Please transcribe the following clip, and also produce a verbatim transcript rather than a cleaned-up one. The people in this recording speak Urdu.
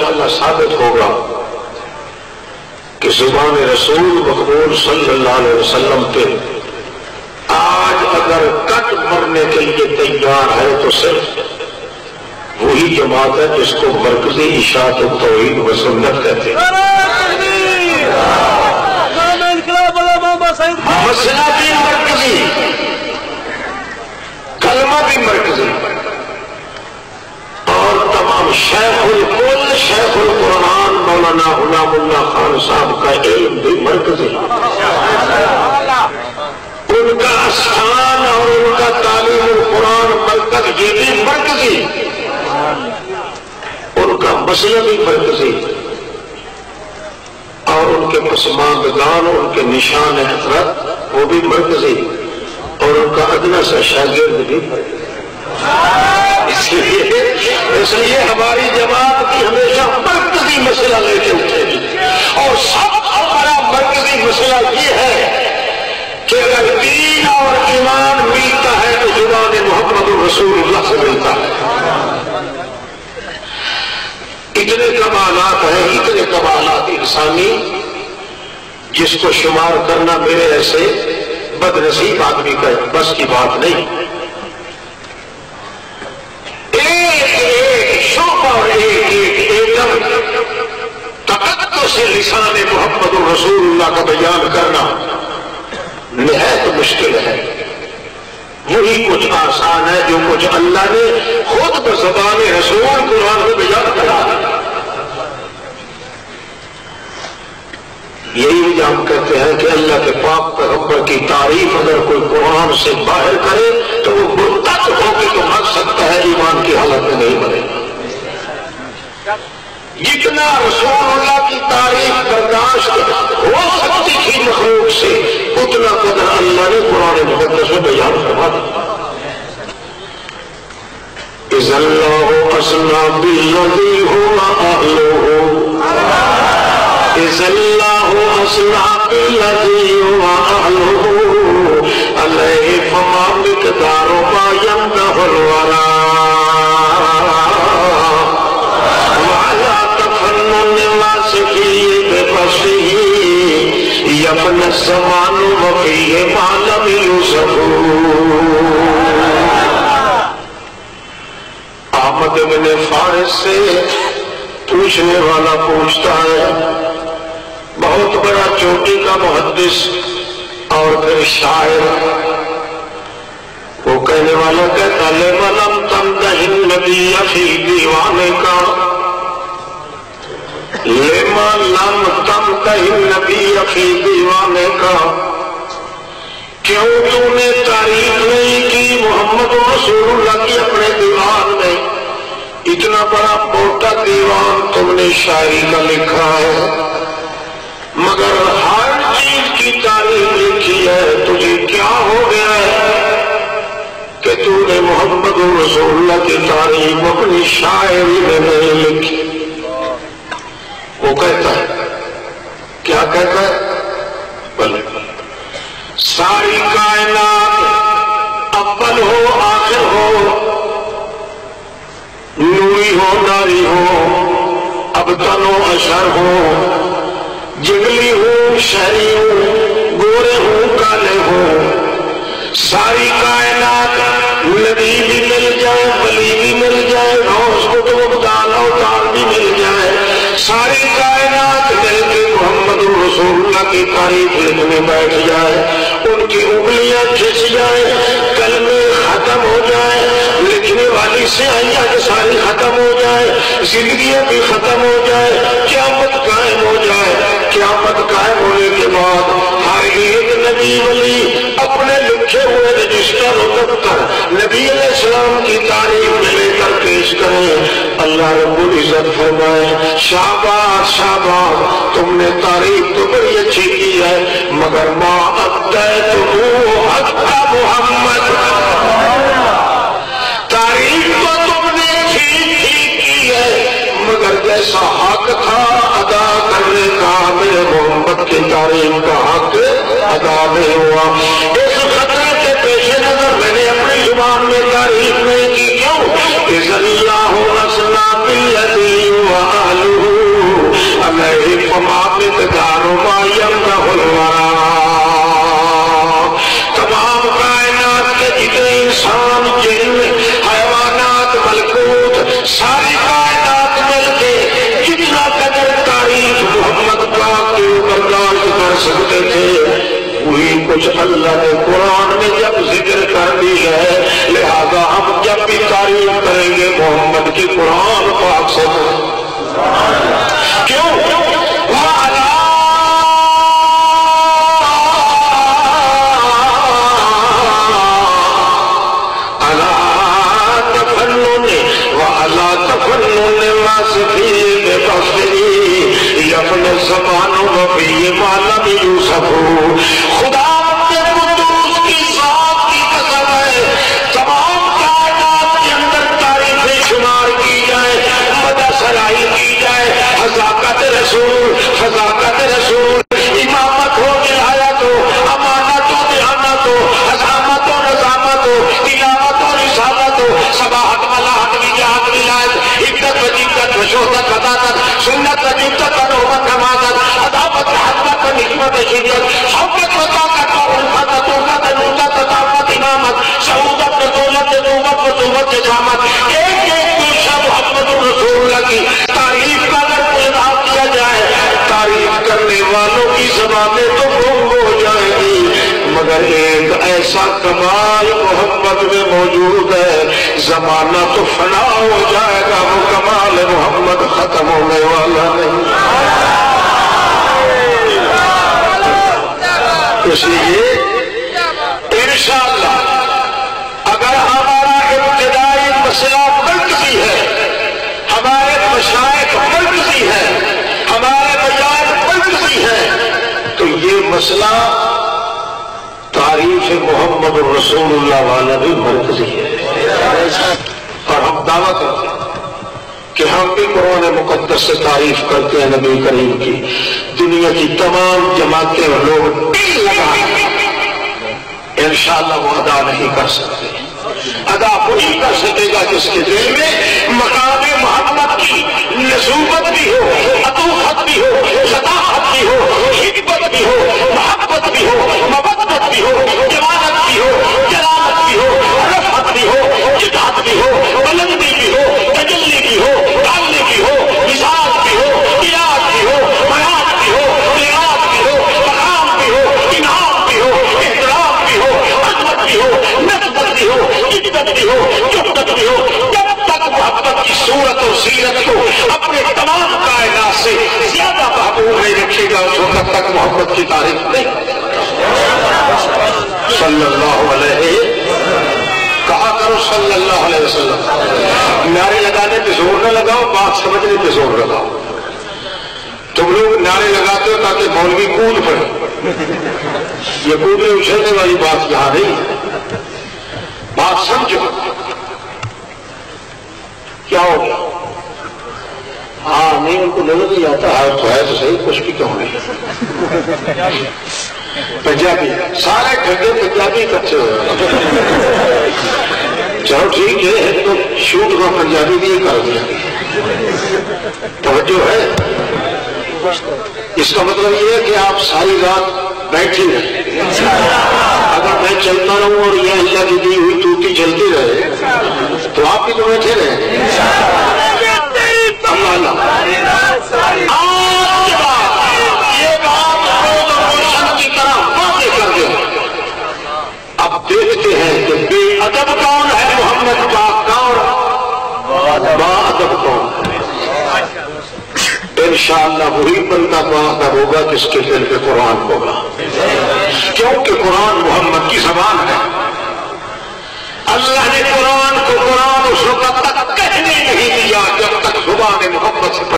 انشاءاللہ ثابت ہوگا کہ زبان رسول مقبول صلی اللہ علیہ وسلم پہ آج اگر کٹ مرنے کے لیے تیار ہے تو صرف وہی جماعت ہے جس کو مرکزی اشاعت توحید و سنت کہتے ہیں۔ مسئلہ بھی مرکزی، کلمہ بھی مرکزی، اور تمام شیخ الکل شیخ القرآن مولانا غلام اللہ خان صاحب کا علم بھی مرکزی، ان کا استھان اور ان کا تعلیم القرآن مرکز یہ بھی مرکزی، ان کا مسئلہ بھی مرکزی، اور ان کے پسماندگان ان کے نشان حضرت وہ بھی مرکزی، اور ان کا ادنا سا شاگرد بھی مرکزی۔ اس لیے اس لیے ہماری جماعت بھی ہمیشہ مرکزی مسئلہ لے کے اٹھے گی، اور سب سے بڑا مرکزی مسئلہ یہ ہے کہ اگر دین اور ایمان ملتا ہے تو زبان محمد رسول اللہ سے ملتا ہے۔ اتنے کمالات ہیں، اتنے کمالات انسانی جس کو شمار کرنا میرے ایسے بد نصیب آدمی کا بس کی بات نہیں۔ ایک ایک شعبہ اور ایک ایک ایکم تقدس سے لسان محمد رسول اللہ کا بیان کرنا نہایت مشکل ہے۔ وہی کچھ آسان ہے جو کچھ اللہ نے خود بزبان رسول قرآن میں بیان کرا۔ یہی وجہ ہم کہتے ہیں کہ اللہ کے پاک پیغمبر کی تعریف اگر کوئی قرآن سے باہر کرے تو وہ مرتد ہو کے تو مر سکتا ہے، ایمان کی حالت میں نہیں مرے۔ جتنا رسول اللہ کی تعریف برداشت ہو سکتی تھی مخلوق سے اتنا قدر اللہ نے قرآن مقدس میں بیان فرما دیا۔ اذ اللہ اسنا بالذی هو اہلہ، اذ اللہ اسنا بالذی هو اہلہ علیہ فما مقدار ما یمدح الورا یبن الزمان وفیہ ما لم یوسف۔ احمد بن فارس سے پوچھنے والا پوچھتا ہے، بہت بڑا چوٹی کا محدث اور پھر شاعر، وہ کہنے والا کہتا لم لم تمدح النبی فی دیوانے کا، لما لم تمدح النبی فی دیوانے کا، کیوں تم نے تعریف نہیں کی محمد رسول اللہ کی اپنے دیوان میں؟ اتنا بڑا موٹا دیوان تم نے شاعری کا لکھا ہے، مگر ہر چیز کی تعریف لکھی ہے، تجھے کیا ہو گیا ہے کہ تو نے محمد رسول اللہ کی تعریف اپنی شاعری میں نہیں لکھی؟ وہ کہتا ہے، کیا کہتا ہے؟ بلے ساری کائنات اول ہو آخر ہو، نوری ہو ناری ہو، ابتن و اشر ہو، جنگلی ہو شہری ہو، گورے ہو کالے ہو، ساری کائنات نبی بھی مل جائے، ولی بھی مل جائے، غوث قطب ابدال اوتار بھی مل جائے، ساری کائنات مل کے محمد رسول اللہ کی تعریف لکھنے بیٹھ جائے، ان کی انگلیاں کھچ جائیں، کلمے ختم ہو جائے، لکھنے والی سیاہیاں ساری ختم ہو جائے، زندگیاں بھی ختم ہو جائے، قیامت قائم ہو جائے، قیامت قائم ہونے کے بعد ہر ایک نبی ولی اپنے لکھے ہوئے رجسٹر و دفتر نبی علیہ السلام کی تعریف میں لے کر پیش کریں، اللہ رب العزت فرمائے شاباش شاباش تم نے تعریف تو بڑی اچھی کی ہے، مگر ما ادیتہ حق محمد، تعریف تو تم نے ٹھیک ٹھیک کی ہے مگر جیسا حق تھا ادا کرنے کا میرے محمد کی تعریف کا حق ادا نہیں ہوا۔ اس خطرے کے پیش نظر میں نے اپنی زبان میں تعریف نہیں کی، کیوں؟ اذ اللہ اسنا بالذی هو اہلہ علیہ فما مقدار ما یمنع الورا. تمام کائنات کے جتنے انسان جن حیوانات ملکوت ساری کائنات مل کے جتنا قدر تعریف محمد پاک کی برداشت کر سکتے تھے وہی کچھ اللہ نے قرآن میں جب ذکر کر دی ہے لہذا ہم جب بھی تعریف کریں گے محمد کی قرآن پاک سے کیوں وَعَلَىٰ تفنن واسفین بفری یفن زمان و فی معلم یوسف. خدا اپنے قدوس کی ذات کی قسم ہے تمام کائنات کے اندر تعریفیں شمار کی جائے مدح سرائی کی جائے حذاقت رسول فضاقت رسول امامت ہو ولایت ہو امانت ہو دیانت ہو حزامت ہو نظامت ہو تلاوت ہو رسالت ہو صباحت ملاحت وجاہت ولایت حکمت وجیبت وشہدت ودادت سنت وجیبت ونعمت حمادت عدابت حدمت ونحمت شدت حبت وطاقت وعنفت وطوقت نوزت وطاقت امامت شہودت ودولت نوبت وطوبت جامت. ایک ایک دوشہ محمد رسول اللہ کی تعریف کا اگر اظہار کیا جائے تعریف کرنے والوں کی زبانیں تو گم ہو جائیں گی مگر ایک ایسا کمال محمد میں موجود ہے زمانہ تو فنا ہو جائے گا وہ کمال محمد ختم ہونے والا نہیں. اس لیے انشاءاللہ اگر ہمارا ابتدائی مسئلہ مرکزی ہے ہمارے مشائخ مرکزی ہے ہمارے مجاہد مرکزی ہے تو یہ مسئلہ تعریف محمد رسول اللہ والا بھی مرکزی ہے. اور ہم دعویٰ کرتے ہیں کہ ہم بھی قرآن مقدس سے تعریف کرتے ہیں نبی کریم کی. دنیا کی تمام جماعتیں اور لوگ دل لگائیں انشاءاللہ وہ ادا نہیں کر سکتے. ادا وہی کر سکے گا جس کے دل میں مقام محمد کی نصوبت بھی ہو عطوفت بھی ہو صداقت بھی ہو حکمت بھی ہو محبت بھی ہو مودت بھی ہو جمالت بھی ہو جلالت بھی ہو رفعت بھی ہو جدات بھی ہو بلندی بھی ہو تجلی بھی ہو تعلی بھی ہو مزاج بھی ہو قیاد بھی ہو بیات بھی ہو قیاد بھی ہو مقام بھی ہو انعام بھی ہو احترام بھی ہو عظمت بھی ہو نسبت بھی ہو عزت بھی ہو جبت بھی ہو. جب تک محبت کی صورت اور سیرت کو اپنے تمام کائنات سے زیادہ محبوب نہیں رکھے گا اس وقت تک محبت کی تعریف نہیں. صلی اللہ علیہ کہا کرو صلی اللہ علیہ وسلم. نعرے لگانے پہ زور نہ لگاؤ بات سمجھنے پہ زور لگاؤ. تم لوگ نعرے لگاتے ہو تاکہ مولوی کود پڑے. یہ کودنے اچھلنے والی بات یہاں نہیں ہے. بات سمجھو کیا ہو گیا. ہاں نہیں ان کو نظر نہیں آتا ہے تو ہے تو صحیح کچھ بھی کہوں نہیں. پنجابی سارے گھنٹے پنجابی کچھ چلو ٹھیک ہے تو شوٹ کو پنجابی بھی کر دیا. توجہ ہے. اس کا مطلب یہ ہے کہ آپ ساری رات بیٹھی رہے. اگر میں چلتا رہوں اور یہ اللہ کی دی ہوئی ٹوٹی چلتی رہے تو آپ بھی تو بیٹھے رہے. اللہ یہ بات روشن کی طرح واضح کر دے. اب دیکھتے ہیں کہ بے ادب کون ہے محمد پاک کا اور با ادب کون ہے. انشاءاللہ وہی بندہ با ادب ہوگا جس کے دل پہ قرآن ہوگا کیونکہ قرآن محمد کی زبان ہے. اللہ نے قرآن کو قرآن اس وقت تک کہنے نہیں دیا جب تک زبان محمد سے